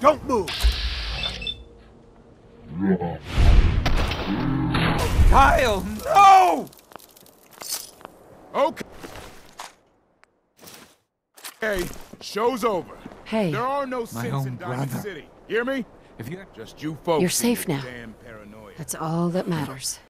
Don't move! Kyle, no! Okay. Hey, show's over. Hey. There are no My sins own in Diamond brother. City. Hear me? If you... Just you folks. You're and safe your now. Damn paranoia. That's all that matters.